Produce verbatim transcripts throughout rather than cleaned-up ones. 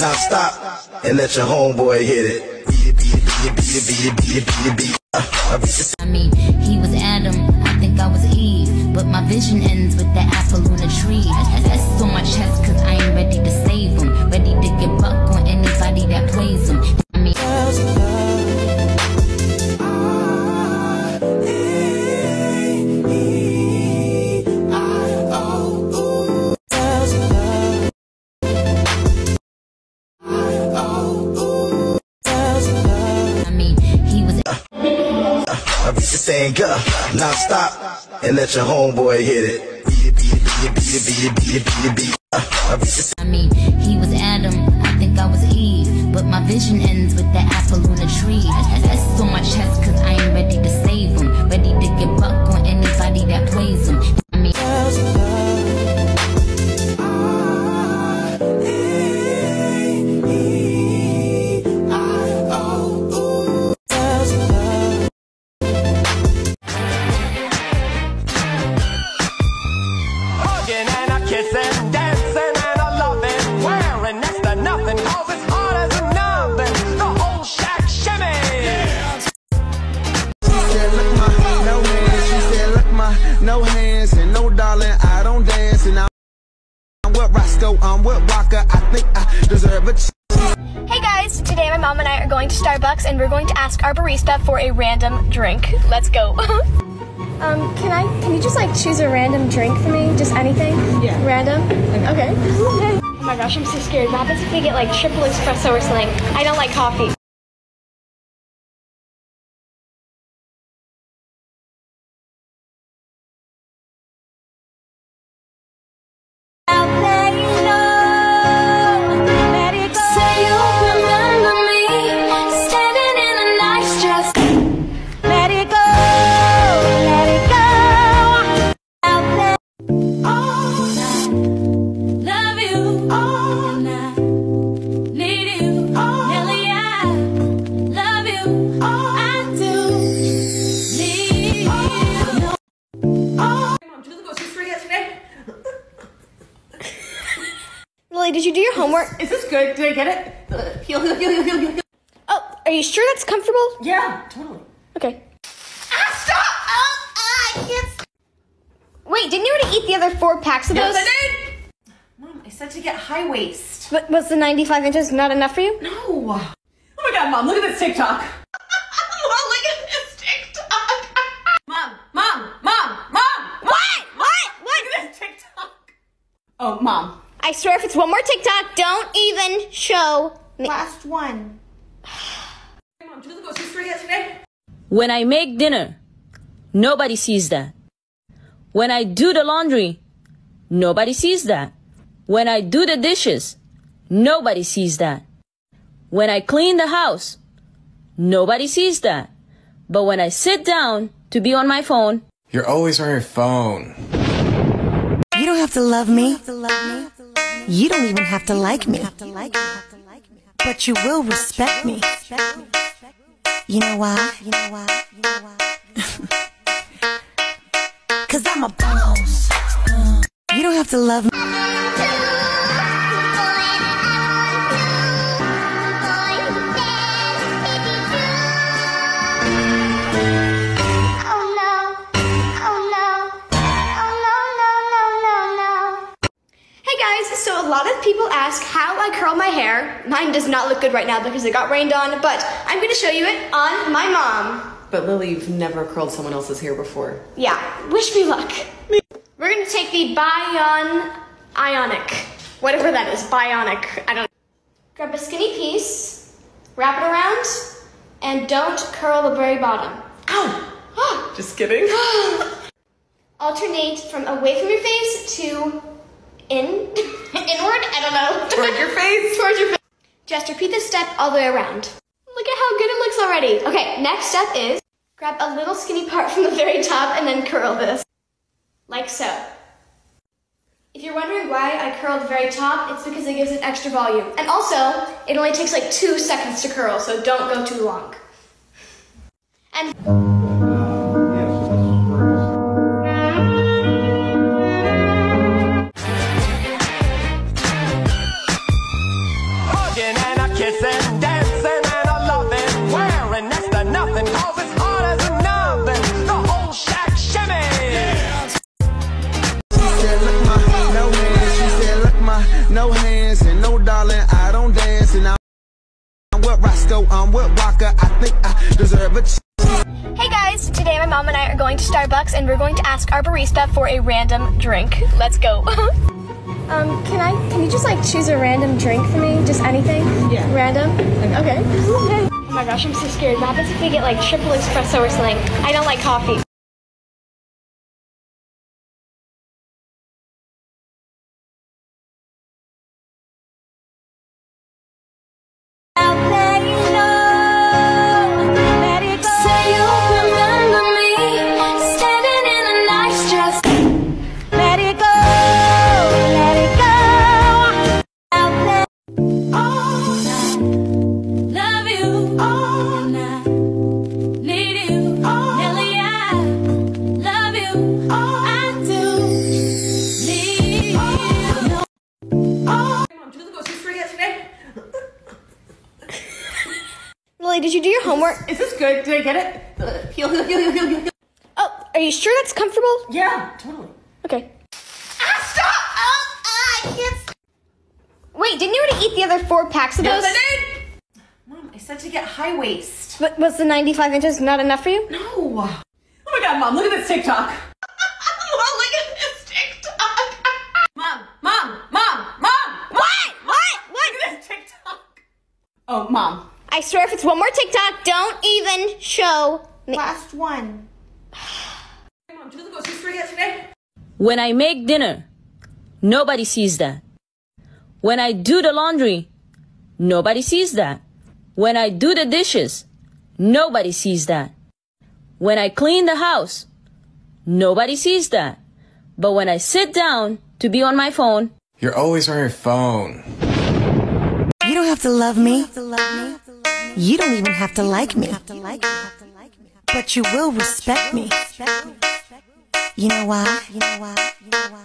Now stop and let your homeboy hit it. Beat it, beat it, beat it, beat it, beat it, beat it, beat it, beat it. Uh, I mean, he was Adam, I think I was Eve, but my vision ends with the apple on a tree. That's on my chest cause I ain't ready to save him, ready to give up on anybody that plays him. I mean, saying go, now stop and let your homeboy hit it. Beat it, beat it, beat it, beat it, beat it, beat it, beat it, beat it. Uh, I mean, he was Adam, I think I was Eve, but my vision ends with the apple on a tree. That's on my chest cause I ain't ready to save him, ready to give up on anybody that plays him. I mean, no hands and no darling, I don't dance, and I'm with Roscoe, I'm with Walker, I think I deserve a ch- Hey guys, today my mom and I are going to Starbucks and we're going to ask our barista for a random drink. Let's go. um, can I, can you just like choose a random drink for me? Just anything? Yeah. Random? Okay. Okay. Oh my gosh, I'm so scared. What happens if we get like triple espresso or something? I don't like coffee. Lily, did you do your homework? Is this good? Did I get it? Uh, heal, heal, heal, heal, heal. Oh, are you sure that's comfortable? Yeah, totally. Okay. Ah, stop! Oh, ah, I can't. Wait, didn't you already eat the other four packs of Yes, those? I did! Mom, I said to get high waist. But was the ninety-five inches not enough for you? No. Oh my god, Mom, look at this TikTok. Mom, look at this TikTok. Mom, Mom, Mom, Mom. What? What? What? Look at this TikTok. Oh, Mom. I swear if it's one more TikTok, don't even show me. Last one. Hey, Mom, did you go straight yet today? When I make dinner, nobody sees that. When I do the laundry, nobody sees that. When I do the dishes, nobody sees that. When I clean the house, nobody sees that. But when I sit down to be on my phone, you're always on your phone. You don't have to love me. You don't even have to like me. But you will respect me. You know why? You know why? You know why? Cause I'm a boss. You don't have to love me. So a lot of people ask how I curl my hair. Mine does not look good right now because it got rained on, but I'm going to show you it on my mom. But Lily, you've never curled someone else's hair before. Yeah, wish me luck. We're going to take the Bion Ionic, whatever that is, Bionic, I don't know. Grab a skinny piece, wrap it around, and don't curl the very bottom. Ow! Just kidding. Alternate from away from your face to in, inward, I don't know. Towards your face? Towards your face. Just repeat this step all the way around. Look at how good it looks already. Okay, next step is grab a little skinny part from the very top and then curl this. Like so. If you're wondering why I curled the very top, it's because it gives it extra volume. And also, it only takes like two seconds to curl, so don't go too long. And kissing, dancing, and a loving, wearing next to nothing, cause it's hard as a nothing. The whole shack shimmy. She said, look my no hands. She said, look my no hands. And no darling, I don't dance. And I'm with Roscoe, I'm with Waka. I think I deserve a chance. Hey guys, today my mom and I are going to Starbucks and we're going to ask our barista for a random drink. Let's go. um, can I, can you just like choose a random drink for me? Just anything? Yeah. Random? Okay. Okay. Oh my gosh, I'm so scared. What happens if we get like triple espresso or something? I don't like coffee. Lily, did you do your homework? Is this good? Did I get it? Heal, heal, heal, heal, heal, heal. Oh, are you sure that's comfortable? Yeah, totally. Okay. Ah, stop! Oh, ah, I can't. Wait, didn't you already eat the other four packs of Yes, those? I did. Mom, I said to get high waist. But was the ninety-five inches not enough for you? No. Oh my God, Mom, look at this TikTok. Mom, look at this TikTok. Mom, Mom, Mom, Mom. What? What? What? Look at this TikTok. Oh, Mom. I swear if it's one more TikTok, don't even show me. Last one. Mom, do you go to yet today? When I make dinner, nobody sees that. When I do the laundry, nobody sees that. When I do the dishes, nobody sees that. When I clean the house, nobody sees that. But when I sit down to be on my phone, You're always on your phone. You don't have to love me. You don't even have to like me. But you will respect me. You know why? You know why? You know why?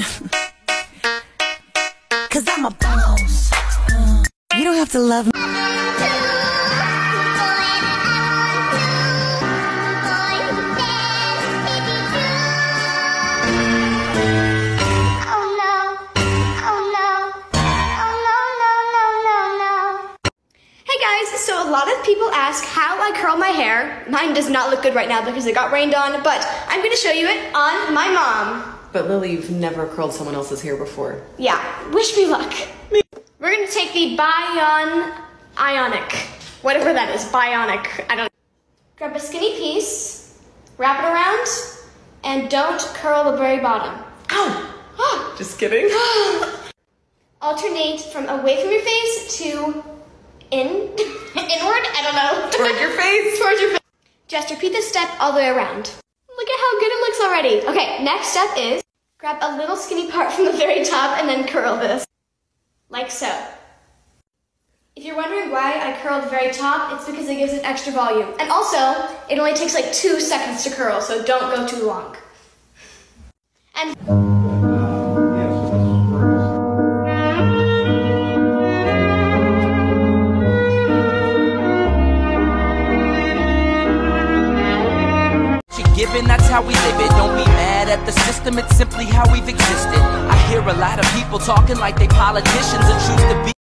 Cause I'm a boss. You don't have to love me. So a lot of people ask how I curl my hair. Mine does not look good right now because it got rained on, but I'm going to show you it on my mom. But Lily, you've never curled someone else's hair before. Yeah, wish me luck. We're going to take the Bion Ionic, whatever that is, Bionic, I don't know. Grab a skinny piece, wrap it around, and don't curl the very bottom. Ow! Just kidding. Alternate from away from your face to in, inward, I don't know. Toward your face? Towards your face. Just repeat this step all the way around. Look at how good it looks already. Okay, next step is grab a little skinny part from the very top and then curl this. Like so. If you're wondering why I curled the very top, it's because it gives it extra volume. And also, it only takes like two seconds to curl, so don't go too long. And given, that's how we live it. Don't be mad at the system, it's simply how we've existed. I hear a lot of people talking like they politicians and choose to be